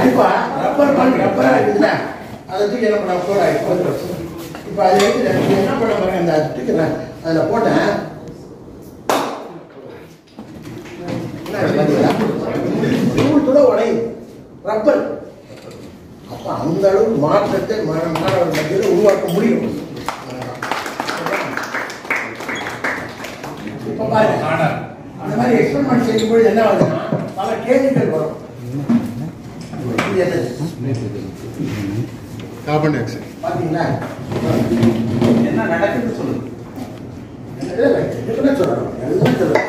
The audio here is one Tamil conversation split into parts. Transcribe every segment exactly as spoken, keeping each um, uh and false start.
இப்போ ரப்பர் பால் ரப்பராக இருக்குதுல்ல அதை தூக்கி என்ன பண்ண போட இப்போ அது எடுத்து என்ன பண்ண பாருங்க அந்த தூக்கிறேன் அதில் போட்டேன் தூள் உடையும் ரப்பர். அப்போ அந்த அளவுக்கு மாற்றத்தை மாணவர்கள் மத்தியில் உருவாக்க முடியும். இப்போ பாருங்க அந்த மாதிரி எக்ஸ்பெரிமெண்ட் செய்யும்போது என்ன ஆகுதுன்னா பல கேள்விகள் வரும். இது என்னது? Carbon dioxide. பார்த்தீங்களா என்ன நடக்குதுன்னு சொல்லுங்க. என்ன சொல்லணும் எல்லாம் சொல்லணும்.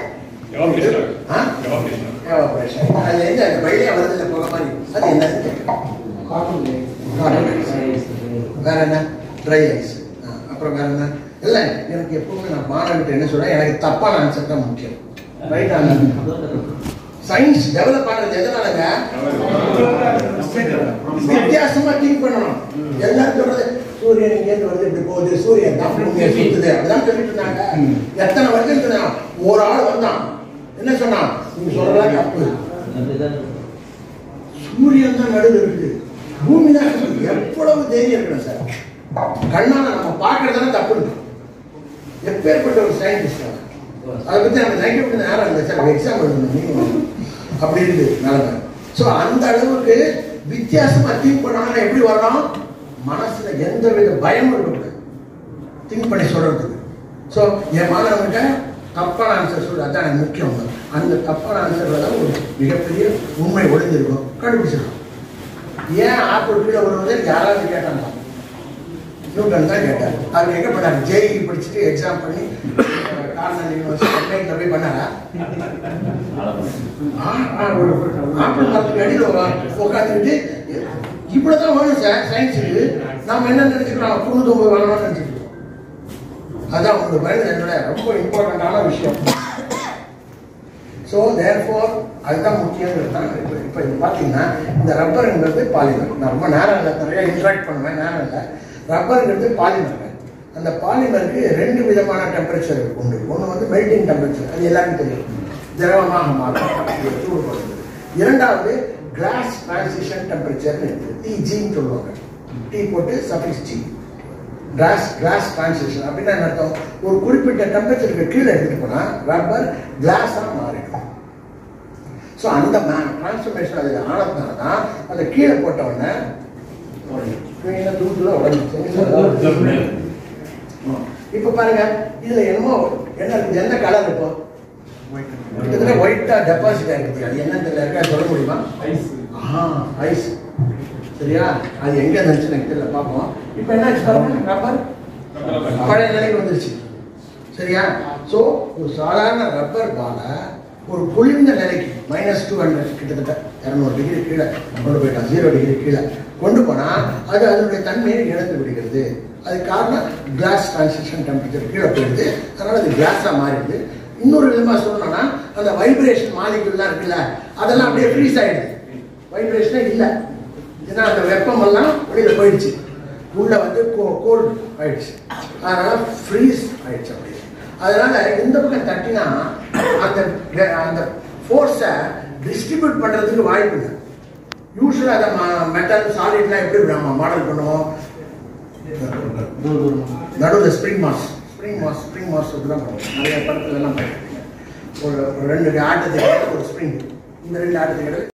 அது எங்க அந்த வழியா வருதுல போக மாதிரி அது என்னது? வேற என்ன? Dry ice. அப்புறம் வேற என்ன? இல்லை எனக்கு எப்பவுமே நான் மாணவர்கிட்ட என்ன சொல்றேன், எனக்கு தப்பான ஆன்சர் தான் முக்கியம். Right answer. சயின்ஸ் டெவலப் ஆனது எதனாலங்க? வித்தியாசமா திங்க் பண்ணணும். எல்லாரும் சொல்றது சூரியன் இங்கேருந்து வருது இப்படி போகுது, சூரியன் தான் சுத்துது அப்படிதான் சொல்லிட்டு இருந்தாங்க. எத்தனை வருஷம் சொன்னான், ஒரு ஆள் வந்தான் என்ன சொன்னான், நீங்க சொல்றதா தப்பு, சூரியன் தான் நடுவில் இருக்குது, பூமி தான் இருக்குது. எவ்வளவு தைரியம் இருக்கணும் சார். கண்ணால நம்ம பார்க்கறதான தப்பு இருக்கு. எப்பேற்பட்ட ஒரு சயின்டிஸ்ட் அதை பத்தி நம்ம சயின்டிஸ்ட் நேரம் இல்லை சார், எக்ஸாம் எழுதணும் அப்படி இருக்குது நிலைமை. ஸோ அந்த அளவுக்கு வித்தியாசமா திங்க் பண்ணாங்கன்னா எப்படி வரணும், மனசுல எந்த வித பயமும் இருக்கக்கூடாது திங்க் பண்ணி சொல்றதுக்கு. ஸோ என் மாணவர்கிட்ட தப்பான ஆன்சர் சொல்றது அதான் எனக்கு முக்கியம். அந்த தப்பான ஆன்சர்ல தான் ஒரு மிகப்பெரிய உண்மை ஒளிஞ்சிருக்கும், கண்டுபிடிச்சிருக்கோம். ஏன் ஆப்பிள் கீழே வருவதே யாராவது கேட்டாங்க, நியூட்டன் தான் கேட்டார். அவர் எங்க பண்ணாரு, ஜேஇ படிச்சுட்டு எக்ஸாம் பண்ணி கார்னல் யூனிவர்சிட்டி போய் பண்ணாரா? ஆப்பிள் மரத்துக்கு அடியில் உட்காந்துக்கிட்டு இப்படிதான் வேணும் சார் சயின்ஸுக்கு. நாம என்ன நினைச்சுக்கிறோம், தொண்ணூத்தி ஒன்பது வரணும்னு நினைச்சுக்கிறோம். அதான் உங்க பயன் என்னோட ரொம்ப இம்பார்ட்டண்டான விஷயம். ஸோ தேர்ஃபோர் அதுதான் முக்கியம். இப்போ இப்போ இது பார்த்தீங்கன்னா இந்த ரப்பருங்கிறது பாலிமர். நான் ரொம்ப நேரம் இல்லை, நிறைய இன்ட்ராக்ட் பண்ணுவேன், நேரம் இல்லை. ரப்பருங்கிறது பாலிமர். அந்த பாலிமருக்கு ரெண்டு விதமான டெம்பரேச்சர் உண்டு. ஒன்று வந்து மெல்டிங் டெம்பரேச்சர், அது எல்லாருக்கும் தெரியும், திரவமாக மாறும் சூடுபடுது. இரண்டாவது கிளாஸ் டிரான்சிஷன் டெம்பரேச்சர் டிஜின்னு சொல்லுவாங்க. டீ போட்டு suffix G. Glass glass transition அப்படின்னா என்ன அர்த்தம், ஒரு குறிப்பிட்ட டெம்பரேச்சருக்கு கீழே எடுத்துட்டு போனா ரப்பர் கிளாஸாக மாறிடும். ஸோ அந்த டிரான்ஸ்ஃபர்மேஷன் அது ஆனதுனால தான் அதை கீழே போட்ட உடனே தூத்துல உடஞ்சிச்சு. இப்போ பாருங்க இதுல என்னமோ என்ன என்ன கலர் இப்போ கிட்டத்தட்ட ஒயிட்டா டெபாசிட் ஆகிருக்கு. அது என்னன்னு தெரியல, சொல்ல முடியுமா? ஐஸ். சரியா, அது எங்க இருந்துச்சு எனக்கு தெரியல, பார்ப்போம். இப்போ என்ன பாருங்க, ரப்பர் பழைய நிலைக்கு வந்துருச்சு. சரியா, ஸோ ஒரு சாதாரண ரப்பர் பால ஒரு குளிர்ந்த நிலைக்கு மைனஸ் டூ ஹண்ட்ரட் கிட்டத்தட்ட இரநூறு டிகிரி கீழே கொண்டு போயிட்டான், ஜீரோ டிகிரி கீழே கொண்டு போனா அது அதனுடைய தன்மையை இழந்து விடுகிறது. அது காரணம் கிளாஸ் டிரான்சிஷன் டெம்பரேச்சர் கீழே போயிடுது, அதனால அது கிளாஸா மாறிடுது. இன்னொரு விதமா சொல்லணும்னா அந்த வைப்ரேஷன் மாலிகுல்லாம் இருக்குல்ல, அதெல்லாம் அப்படியே ஃப்ரீஸ் ஆயிடுது, வைப்ரேஷனே இல்லை. ஏன்னா அந்த வெப்பம் எல்லாம் வெளியில போயிடுச்சு, உள்ள வந்து கோல்டு ஆயிடுச்சு, அதனால ஃப்ரீஸ் ஆயிடுச்சு. அப்படி அதனால இந்த பக்கம் தட்டினா அந்த அந்த ஃபோர்ஸை டிஸ்ட்ரிபியூட் பண்றதுக்கு வாய்ப்பு இல்லை. யூஸ்வலாக அதை மெட்டல் சாலிட்லாம் எப்படி நம்ம மாடல் பண்ணுவோம், நடுவில் spring mass spring mass spring mass தான் பண்ணுவோம். நிறைய படத்துல எல்லாம் ஒரு ரெண்டு ஆட்டத்துக்கு ஒரு ஸ்ப்ரிங், இந்த ரெண்டு ஆட்டத்துக்கு